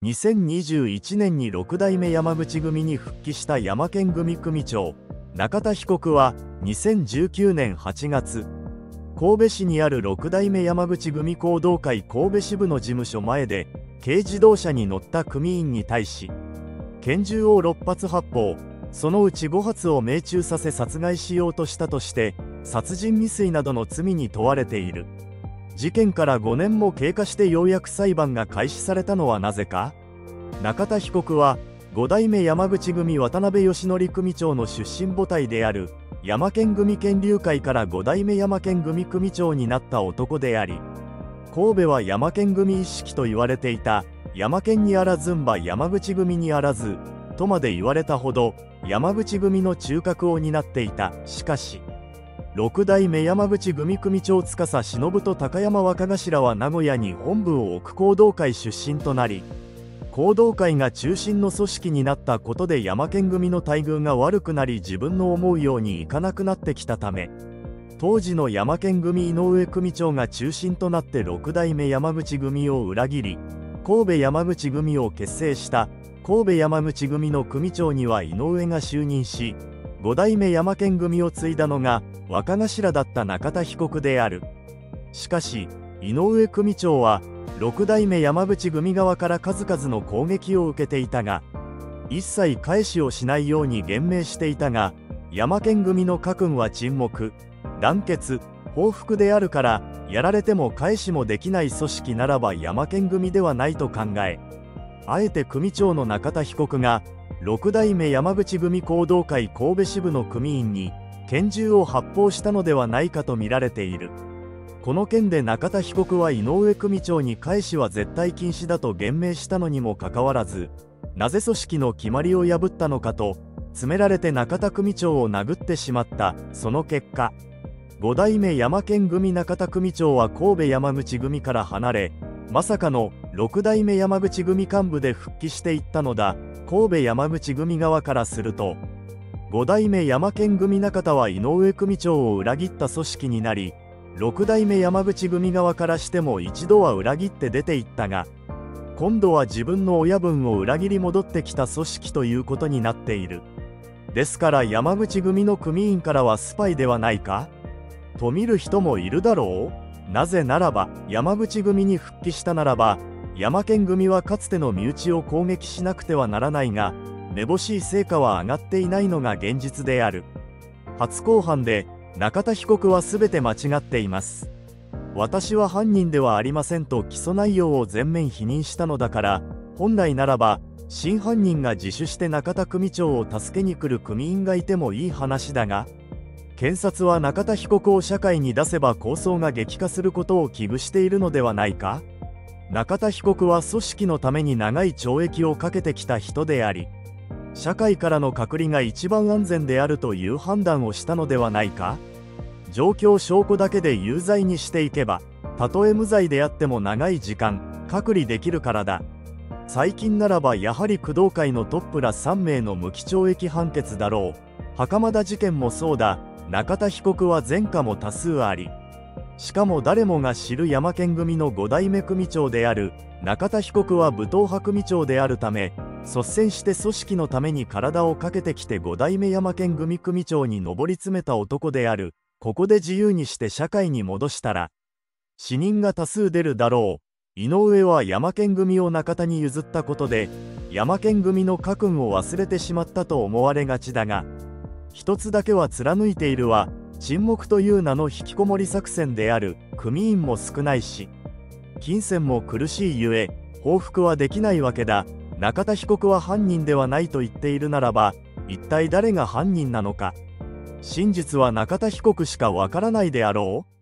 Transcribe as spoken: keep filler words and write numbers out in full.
にせんにじゅういちねんにろく代目山口組に復帰した山県組組長中田被告はにせんじゅうきゅうねんはちがつ、神戸市にあるろく代目山口組弘道会神戸支部の事務所前で軽自動車に乗った組員に対し拳銃をろっ発発砲、そのうちご発を命中させ殺害しようとしたとして殺人未遂などの罪に問われている。事件からごねんも経過してようやく裁判が開始されたのはなぜか。中田被告はご代目山口組渡辺義則組長の出身母体である山県組県流会からご代目山県組組長になった男であり、神戸は山県組一式と言われていた。山県にあらずんば山口組にあらずとまで言われたほど山口組の中核を担っていた。しかしろく代目山口組組長司忍と高山若頭は名古屋に本部を置く弘道会出身となり、弘道会が中心の組織になったことで山県組の待遇が悪くなり自分の思うようにいかなくなってきたため、当時の山県組井上組長が中心となってろく代目山口組を裏切り神戸山口組を結成した。神戸山口組の組長には井上が就任し、ご代目山県組を継いだのが若頭だった中田被告である。しかし井上組長はろく代目山口組側から数々の攻撃を受けていたが一切返しをしないように言明していたが、山県組の家訓は沈黙、団結、報復であるから、やられても返しもできない組織ならば山県組ではないと考え、あえて組長の中田被告がろく代目山口組弘道会神戸支部の組員に拳銃を発砲したのではないかとみられている。この件で中田被告は井上組長に返しは絶対禁止だと言明したのにもかかわらず、なぜ組織の決まりを破ったのかと詰められて中田組長を殴ってしまった。その結果ご代目山県組中田組長は神戸山口組から離れ、まさかのろく代目山口組幹部で復帰していったのだ。神戸山口組側からするとご代目山県組中田は井上組長を裏切った組織になり、ろく代目山口組側からしても一度は裏切って出ていったが、今度は自分の親分を裏切り戻ってきた組織ということになっている。ですから山口組の組員からはスパイではないかと見る人もいるだろう。なぜならば山口組に復帰したならば山県組はかつての身内を攻撃しなくてはならないが、めぼしい成果は上がっていないのが現実である。初公判で中田被告は全て間違っています。私は犯人ではありませんと起訴内容を全面否認したのだから、本来ならば真犯人が自首して中田組長を助けに来る組員がいてもいい話だが、検察は中田被告を社会に出せば抗争が激化することを危惧しているのではないか。中田被告は組織のために長い懲役をかけてきた人であり、社会からの隔離が一番安全であるという判断をしたのではないか。状況証拠だけで有罪にしていけば、たとえ無罪であっても長い時間隔離できるからだ。最近ならばやはり工藤会のトップらさん名の無期懲役判決だろう。袴田事件もそうだ。中田被告は前科も多数あり、しかも誰もが知る山県組のご代目組長である中田被告は武闘派組長であるため、率先して組織のために体をかけてきてご代目山県組組長に上り詰めた男である。ここで自由にして社会に戻したら死人が多数出るだろう。井上は山県組を中田に譲ったことで山県組の家訓を忘れてしまったと思われがちだが、一つだけは貫いているは沈黙という名の引きこもり作戦である。組員も少ないし金銭も苦しいゆえ報復はできないわけだ。中田被告は犯人ではないと言っているならば、一体誰が犯人なのか。真実は中田被告しかわからないであろう。